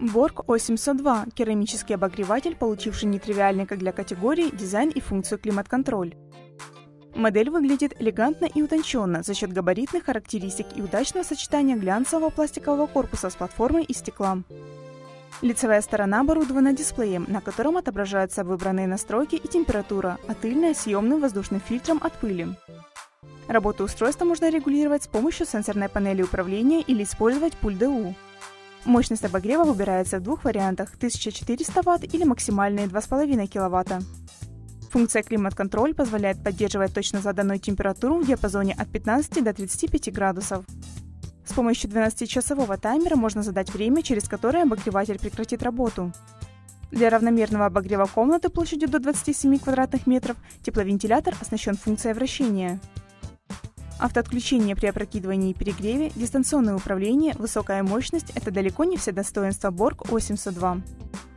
Borg O702 – керамический обогреватель, получивший нетривиальный как для категории дизайн и функцию климат-контроль. Модель выглядит элегантно и утонченно за счет габаритных характеристик и удачного сочетания глянцевого пластикового корпуса с платформой из стекла. Лицевая сторона оборудована дисплеем, на котором отображаются выбранные настройки и температура, а тыльная – съемным воздушным фильтром от пыли. Работу устройства можно регулировать с помощью сенсорной панели управления или использовать пульт ДУ. Мощность обогрева выбирается в двух вариантах – 1400 Вт или максимальные 2,5 кВт. Функция климат-контроль позволяет поддерживать точно заданную температуру в диапазоне от 15 до 35 градусов. С помощью 12-часового таймера можно задать время, через которое обогреватель прекратит работу. Для равномерного обогрева комнаты площадью до 27 квадратных метров тепловентилятор оснащен функцией вращения. Автоотключение при опрокидывании и перегреве, дистанционное управление, высокая мощность – это далеко не все достоинства Borg O702.